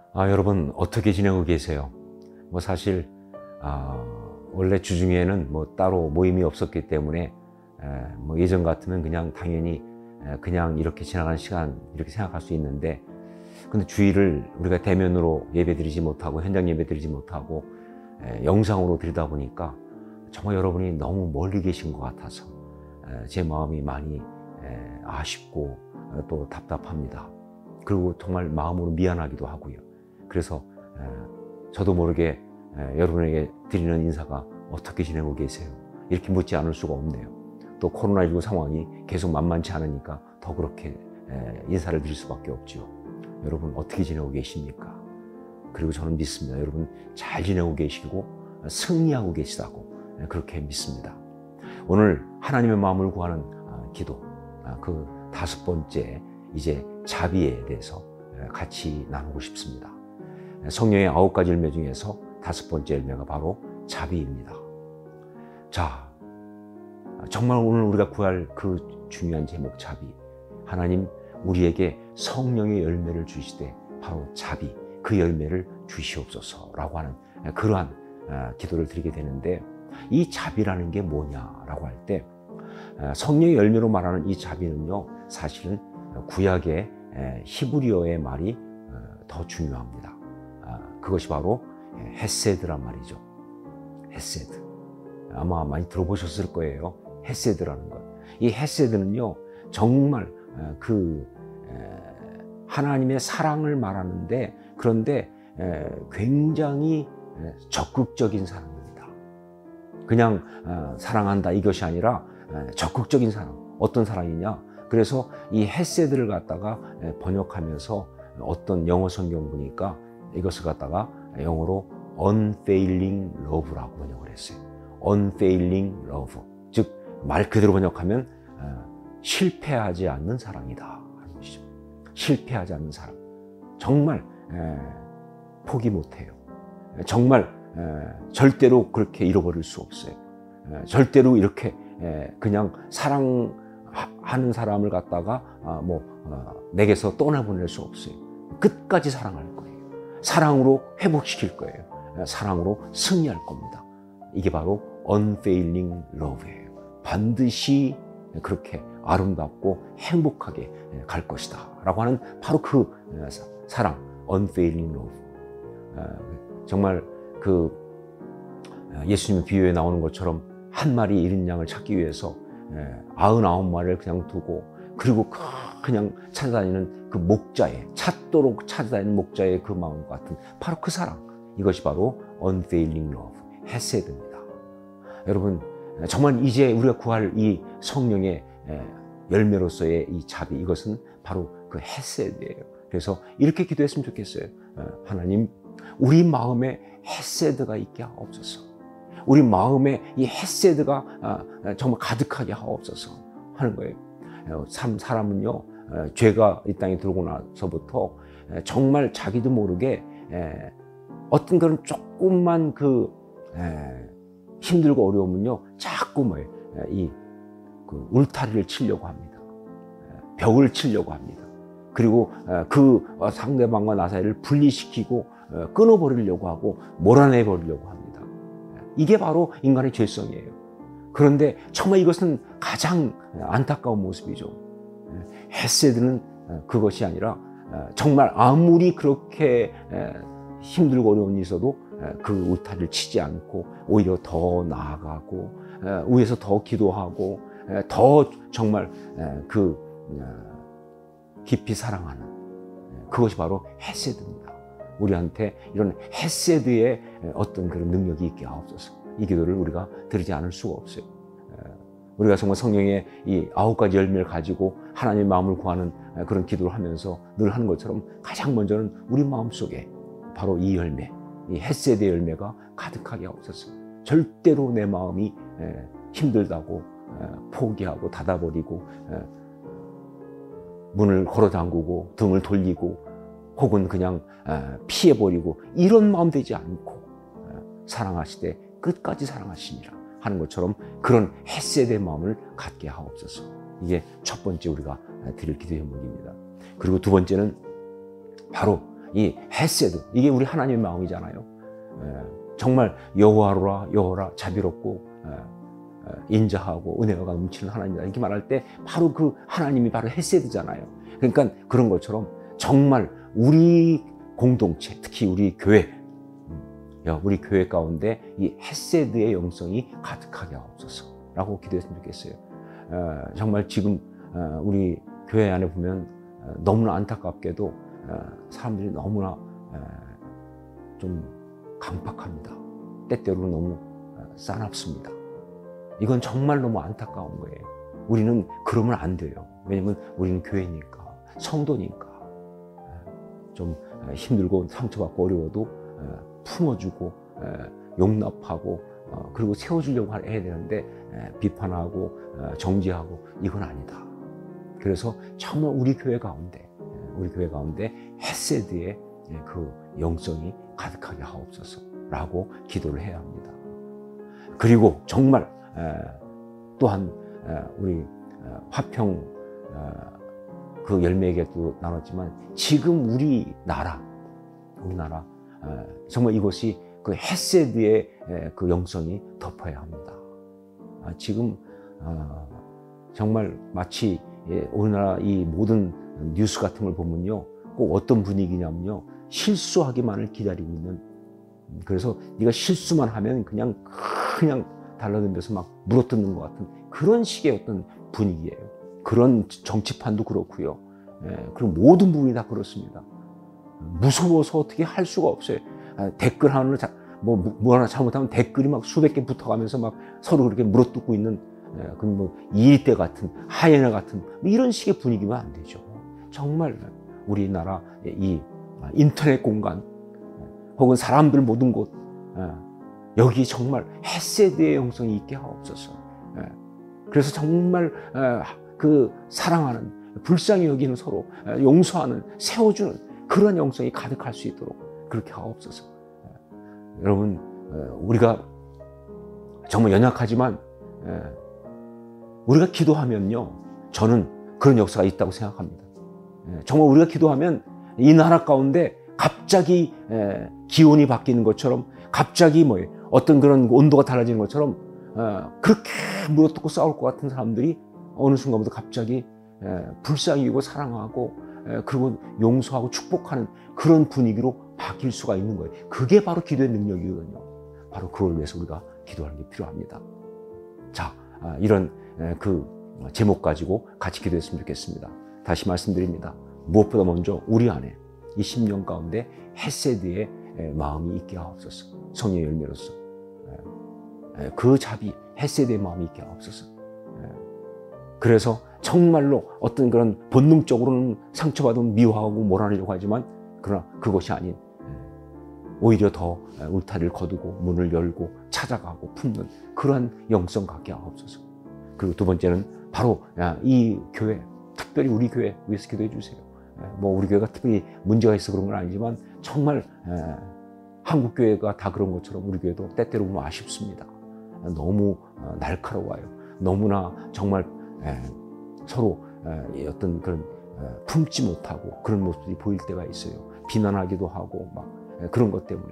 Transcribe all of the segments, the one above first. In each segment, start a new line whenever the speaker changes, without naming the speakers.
여러분 어떻게 지내고 계세요? 사실 원래 주중에는 따로 모임이 없었기 때문에 예전 같으면 그냥 당연히 그냥 이렇게 지나가는 시간 이렇게 생각할 수 있는데, 근데 주일을 우리가 대면으로 예배드리지 못하고 현장 예배드리지 못하고 영상으로 드리다 보니까 정말 여러분이 너무 멀리 계신 것 같아서 제 마음이 많이 아쉽고 또 답답합니다. 그리고 정말 마음으로 미안하기도 하고요. 그래서 저도 모르게 여러분에게 드리는 인사가 어떻게 지내고 계세요? 이렇게 묻지 않을 수가 없네요. 또 코로나19 상황이 계속 만만치 않으니까 더 그렇게 인사를 드릴 수밖에 없죠. 여러분 어떻게 지내고 계십니까? 그리고 저는 믿습니다. 여러분 잘 지내고 계시고 승리하고 계시다고 그렇게 믿습니다. 오늘 하나님의 마음을 구하는 기도, 그 5번째 이제 자비에 대해서 같이 나누고 싶습니다. 성령의 9가지 열매 중에서 5번째 열매가 바로 자비입니다. 자, 정말 오늘 우리가 구할 그 중요한 제목 자비. 하나님 우리에게 성령의 열매를 주시되 바로 자비, 그 열매를 주시옵소서라고 하는 그러한 기도를 드리게 되는데, 이 자비라는 게 뭐냐라고 할 때 성령의 열매로 말하는 이 자비는요, 사실은 구약의 히브리어의 말이 더 중요합니다. 그것이 바로 헤세드란 말이죠. 헤세드. 아마 많이 들어보셨을 거예요. 헤세드라는 것. 이 헤세드는요, 정말 하나님의 사랑을 말하는데, 그런데 굉장히 적극적인 사랑입니다. 그냥 사랑한다 이것이 아니라 적극적인 사랑. 어떤 사랑이냐? 그래서 이 헤세드를 갖다가 번역하면서 어떤 영어 성경 보니까 이것을 갖다가 영어로 unfailing love라고 번역을 했어요. unfailing love. 즉 말 그대로 번역하면 실패하지 않는 사랑이다 하는 것이죠. 실패하지 않는 사랑. 정말 포기 못해요. 정말 절대로 그렇게 잃어버릴 수 없어요. 절대로 이렇게 그냥 사랑하는 사람을 갖다가 내게서 떠나보낼 수 없어요. 끝까지 사랑할 거예요. 사랑으로 회복시킬 거예요. 사랑으로 승리할 겁니다. 이게 바로 unfailing love예요. 반드시 그렇게 아름답고 행복하게 갈 것이다 라고 하는 바로 그 사랑, unfailing love. 정말 예수님 비유에 나오는 것처럼 한 마리 잃은 양을 찾기 위해서 99마리를 그냥 두고, 그리고 그냥 찾아다니는 그 목자의, 찾도록 찾아다니는 목자의 그 마음과 같은 바로 그 사랑. 이것이 바로 unfailing love, 헤세드입니다. 여러분 정말 이제 우리가 구할 이 성령의 열매로서의 이 자비, 이것은 바로 그 헤세드예요. 그래서 이렇게 기도했으면 좋겠어요. 하나님, 우리 마음에 헤세드가 있게 하옵소서. 우리 마음에 이 헤세드가 정말 가득하게 하옵소서 하는 거예요. 사람은요, 죄가 이 땅에 들어오고 나서부터 정말 자기도 모르게 어떤 그런 조금만 힘들고 어려우면요, 자꾸 울타리를 치려고 합니다. 벽을 치려고 합니다. 그리고 그 상대방과 나 사이를 분리시키고 끊어버리려고 하고 몰아내버리려고 합니다. 이게 바로 인간의 죄성이에요. 그런데 정말 이것은 가장 안타까운 모습이죠. 헤세드는 그것이 아니라 정말 아무리 그렇게 힘들고 어려운 일이 있어도 그 울타리를 치지 않고 오히려 더 나아가고 위에서 더 기도하고 더 정말 깊이 사랑하는, 그것이 바로 헤세드입니다. 우리한테 이런 헤세드의 어떤 그런 능력이 있게 하옵소서. 이 기도를 우리가 드리지 않을 수가 없어요. 우리가 정말 성령의 이 9가지 열매를 가지고 하나님의 마음을 구하는 그런 기도를 하면서 늘 하는 것처럼 가장 먼저는 우리 마음속에 바로 이 열매, 이 헤세드의 열매가 가득하게 하옵소서. 절대로 내 마음이 힘들다고 포기하고 닫아버리고 문을 걸어 잠그고 등을 돌리고 혹은 그냥 피해버리고 이런 마음 되지 않고 사랑하시되 끝까지 사랑하시니라 하는 것처럼 그런 헤세드의 마음을 갖게 하옵소서. 이게 첫 번째 우리가 드릴 기도 제목입니다. 그리고 두 번째는 바로 이 헤세드, 이게 우리 하나님의 마음이잖아요. 정말 여호와라 자비롭고 인자하고 은혜가 넘치는 하나님이다 이렇게 말할 때 바로 그 하나님이 바로 헤세드잖아요. 그러니까 그런 것처럼 정말 우리 공동체, 특히 우리 교회, 우리 교회 가운데 이 헤세드의 영성이 가득하게 하옵소서라고 기도했으면 좋겠어요. 정말 지금 우리 교회 안에 보면 너무나 안타깝게도 사람들이 너무나 좀 강팍합니다. 때때로는 너무 싸납습니다. 이건 정말 너무 안타까운 거예요. 우리는 그러면 안 돼요. 왜냐면 우리는 교회니까, 성도니까. 좀 힘들고 상처받고 어려워도 품어주고 용납하고 그리고 세워주려고 해야 되는데 비판하고 정죄하고 이건 아니다. 그래서 정말 우리 교회 가운데 헤세드의 그 영성이 가득하게 하옵소서라고 기도를 해야 합니다. 그리고 정말 또한 우리 화평 그 열매에게도 나눴지만 지금 우리나라 정말 이것이 그 헤세드의 그 영성이 덮어야 합니다. 지금 정말 마치 우리나라 이 모든 뉴스 같은 걸 보면요, 꼭 어떤 분위기냐면요, 실수하기만을 기다리고 있는. 그래서 네가 실수만 하면 그냥 달라들면서 막 물어뜯는 것 같은 그런 식의 어떤 분위기예요. 그런 정치판도 그렇고요. 그리고 모든 부분이 다 그렇습니다. 무서워서 어떻게 할 수가 없어요. 댓글 하나 뭐 하나 잘못하면 댓글이 막 수백 개 붙어가면서 막 서로 그렇게 물어뜯고 있는 뭐 이리떼 같은 하이에나 같은 뭐 이런 식의 분위기면 안 되죠. 정말 우리나라 이 인터넷 공간 혹은 사람들 모든 곳 여기 정말 헤세드의 영성이 있게 하옵소서. 그래서 정말 그 사랑하는, 불쌍히 여기는, 서로 용서하는, 세워주는 그런 영성이 가득할 수 있도록 그렇게 하옵소서. 여러분, 우리가 정말 연약하지만 우리가 기도하면요, 저는 그런 역사가 있다고 생각합니다. 정말 우리가 기도하면 이 나라 가운데 갑자기 기온이 바뀌는 것처럼, 갑자기 어떤 그런 온도가 달라지는 것처럼 그렇게 물어뜯고 싸울 것 같은 사람들이 어느 순간부터 갑자기 불쌍히 여기고 사랑하고 그리고 용서하고 축복하는 그런 분위기로 바뀔 수가 있는 거예요. 그게 바로 기도의 능력이거든요. 바로 그걸 위해서 우리가 기도하는 게 필요합니다. 자, 이런 그 제목 가지고 같이 기도했으면 좋겠습니다. 다시 말씀드립니다. 무엇보다 먼저 우리 안에 이 10년 가운데 헤세드의 마음이 있게 하옵소서. 성령의 열매로서 그 자비, 헤세드의 마음이 있게 하옵소서. 그래서 정말로 어떤 그런 본능적으로는 상처받으면 미워하고 몰아내려고 하지만, 그러나 그것이 아닌 오히려 더 울타리를 거두고 문을 열고 찾아가고 품는 그러한 영성 갖게 하옵소서. 그리고 두 번째는 바로 이 교회, 특별히 우리 교회 위해서 기도해 주세요. 뭐 우리 교회가 특별히 문제가 있어 그런 건 아니지만 정말 한국 교회가 다 그런 것처럼 우리 교회도 때때로 보면 아쉽습니다. 너무 날카로워요. 너무나 정말 서로 어떤 그런 품지 못하고 그런 모습이 보일 때가 있어요. 비난하기도 하고 막 그런 것 때문에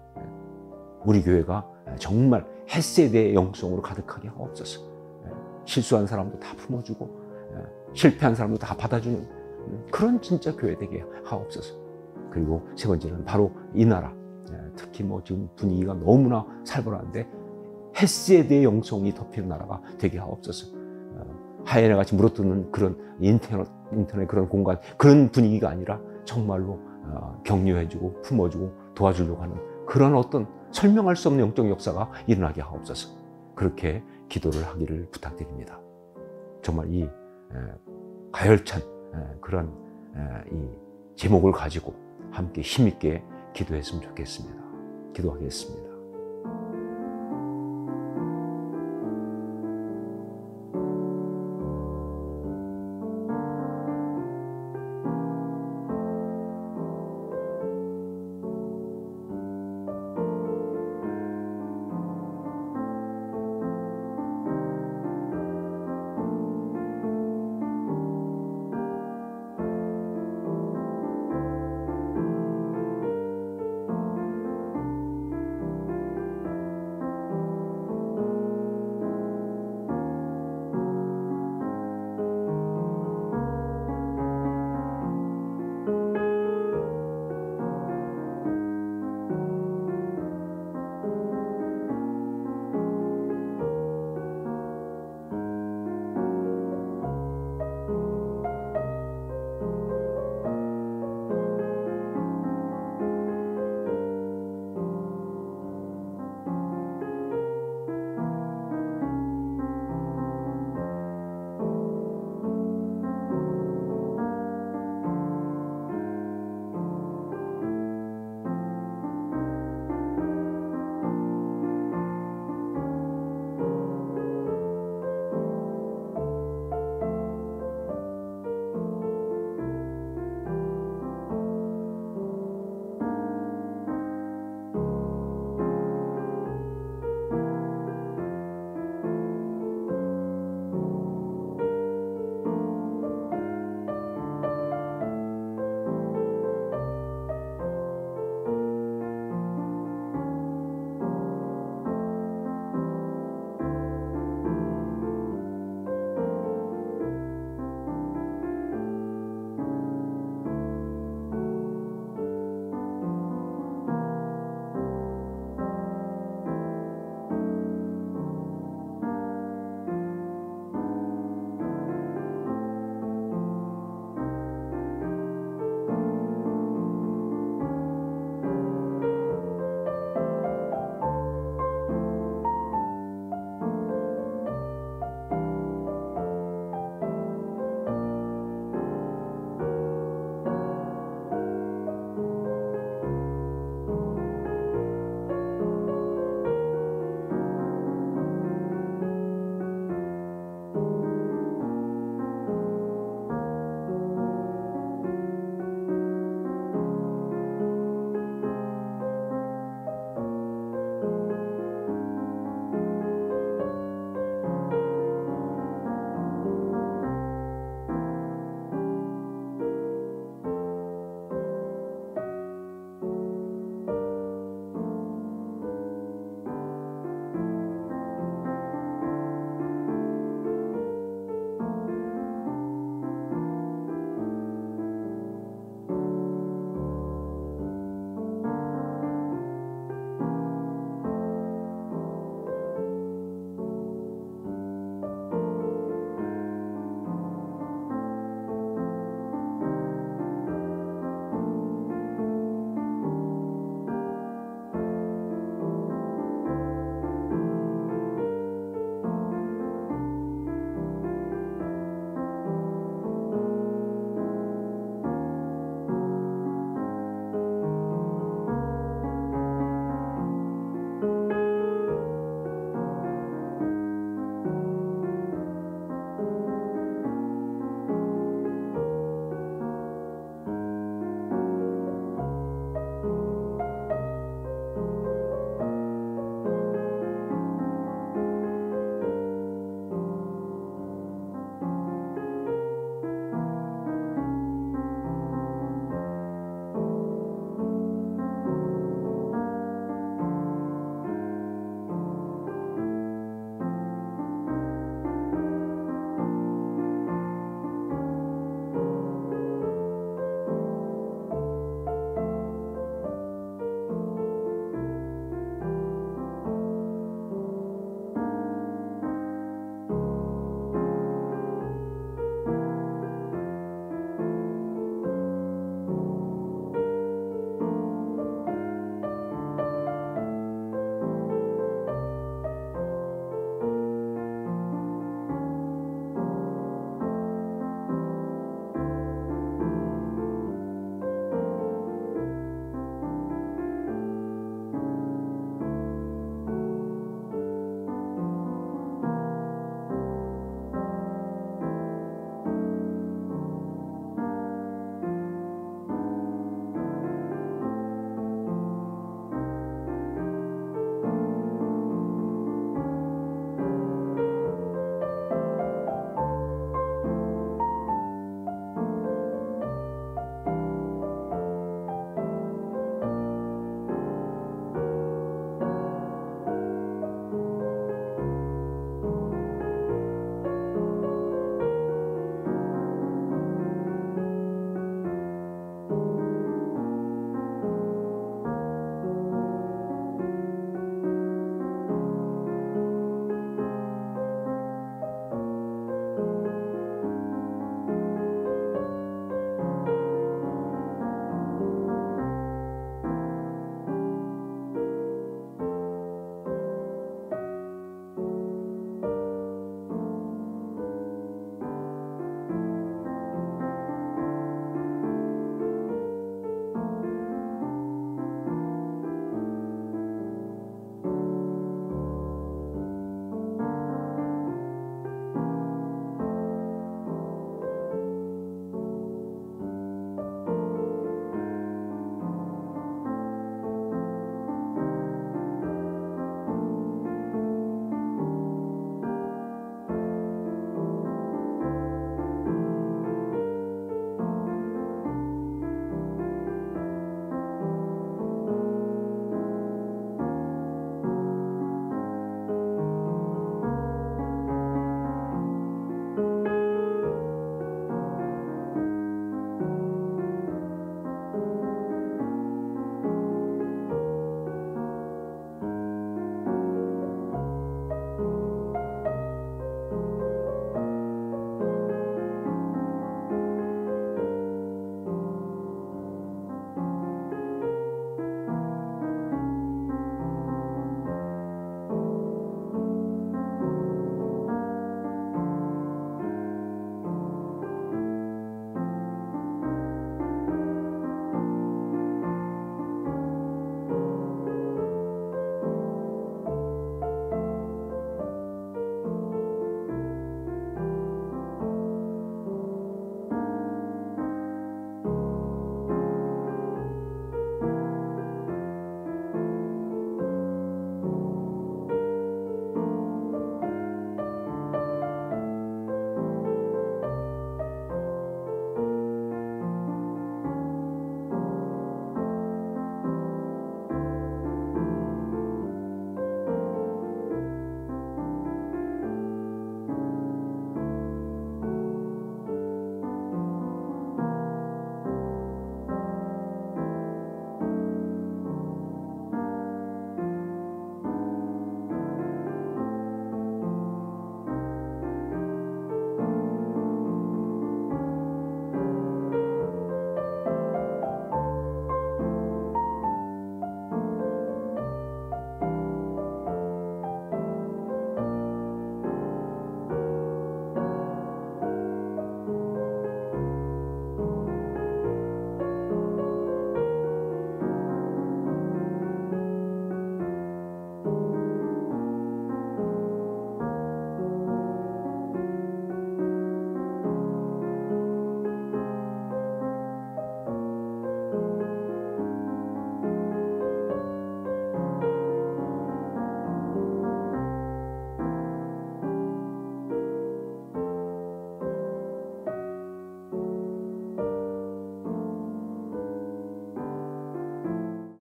우리 교회가 정말 헤세드의 영성으로 가득하게 하옵소서. 실수한 사람도 다 품어주고 실패한 사람도 다 받아주는 그런 진짜 교회 되게 하옵소서. 그리고 세 번째는 바로 이 나라, 특히 뭐 지금 분위기가 너무나 살벌한데 헤세드의 영성이 덮이는 나라가 되게 하옵소서. 하이에나 같이 물어뜯는 그런 인터넷 그런 공간, 그런 분위기가 아니라 정말로 격려해주고 품어주고 도와주려고 하는 그런 어떤 설명할 수 없는 영적 역사가 일어나게 하옵소서. 그렇게 기도를 하기를 부탁드립니다. 정말 이 가열찬 그런 이 제목을 가지고 함께 힘있게 기도했으면 좋겠습니다. 기도하겠습니다.